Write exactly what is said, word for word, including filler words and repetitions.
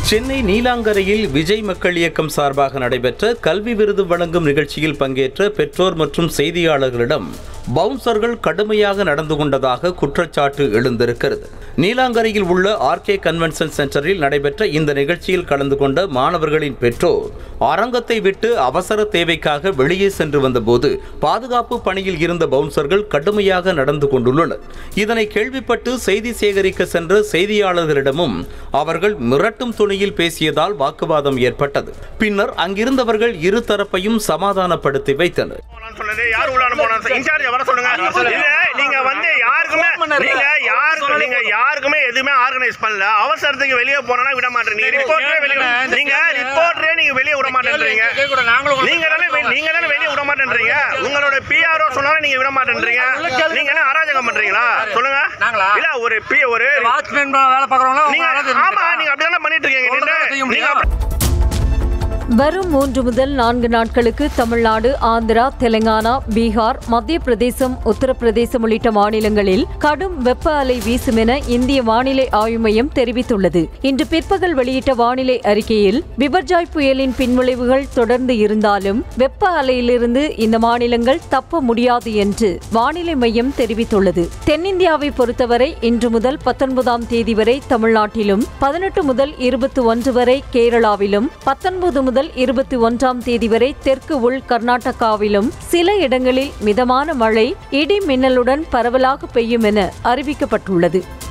சென்னை நீலாங்கரையில் விஜய் மக்கள் இயக்கம் சார்பாக நடைபெற்ற கல்வி விருது வழங்கும் நிகழ்ச்சியில் பங்கேற்ற பெற்றோர் மற்றும் செய்தியாளர்களிடம் பவுன்சர்கள் கடுமையாக நடந்து கொண்டதாக குற்றச்சாட்டு எழுந்திருக்கிறது. நீலாங்கரையில் உள்ள ஆர்கே கன்வென்ஷன் சென்டரில் நடைபெற்ற இந்த நிகழ்ச்சியில் கலந்து கொண்ட மாணவர்களின் பெற்றோர் அரங்கத்தை விட்டு அவசர தேவைக்காக வெளியே சென்று வந்தபோது பாதுகாப்பு பணியில் இருந்த பவுன்சர்கள் கடுமையாக நடந்து கொண்டுள்ளனர். இதனை கேள்விப்பட்டு செய்தி சேகரிக்க சென்ற செய்தியாளர்களிடமும் அவர்கள் மிரட்டும் துணியில் பேசியதால் வாக்குவாதம் ஏற்பட்டது. பின்னர் அங்கிருந்தவர்கள் இரு தரப்பையும் சமாதானப்படுத்தி வைத்தனர். யாருக்குமே எதுவுமே ஆர்கனைஸ் பண்ணல. அவசரத்துக்கு வெளியே போனா விட மாட்டேங்க. நீங்க ரிப்போர்ட்டரே நீங்க வெளியே விட மாட்டேன்றீங்க. நீங்க தானே நீங்க தானே வெளியே விட மாட்டேன்றீங்க. உங்களோட பிஆர்ஓ சொன்னாலும் நீங்க விட மாட்டேன்றீங்க. நீங்க என்ன அராஜகம் பண்றீங்களா சொல்லுங்க. இல்ல ஒரு பி ஒரு வாட்ச்மேன் வேலை பார்க்கறவங்க ஆமா நீங்க அப்படியே பண்ணிட்டு இருக்கீங்க. வரும் மூன்று முதல் நான்கு நாட்களுக்கு தமிழ்நாடு, ஆந்திரா, தெலுங்கானா, பீகார், மத்திய பிரதேசம், உத்தரப்பிரதேசம் உள்ளிட்ட மாநிலங்களில் கடும் வெப்ப அலை வீசும் என இந்திய வானிலை ஆய்வு மையம் தெரிவித்துள்ளது. இன்று பிற்பகல் வெளியிட்ட வானிலை அறிக்கையில் பிபர்ஜாய் புயலின் பின்விளைவுகள் தொடர்ந்து இருந்தாலும் வெப்ப அலையிலிருந்து இந்த மாநிலங்கள் தப்ப முடியாது என்று வானிலை மையம் தெரிவித்துள்ளது. தென்னிந்தியாவை பொறுத்தவரை இன்று முதல் பத்தொன்பதாம் தேதி வரை தமிழ்நாட்டிலும், பதினெட்டு முதல் இருபத்தி ஒன்று வரை கேரளாவிலும், பத்தொன்பது முதல் இருபத்தி ஒன்றாம் தேதி வரை தெற்கு உள் கர்நாடகாவிலும் சில இடங்களில் மிதமான மழை இடி மின்னலுடன் பரவலாக பெய்யும் என அறிவிக்கப்பட்டுள்ளது.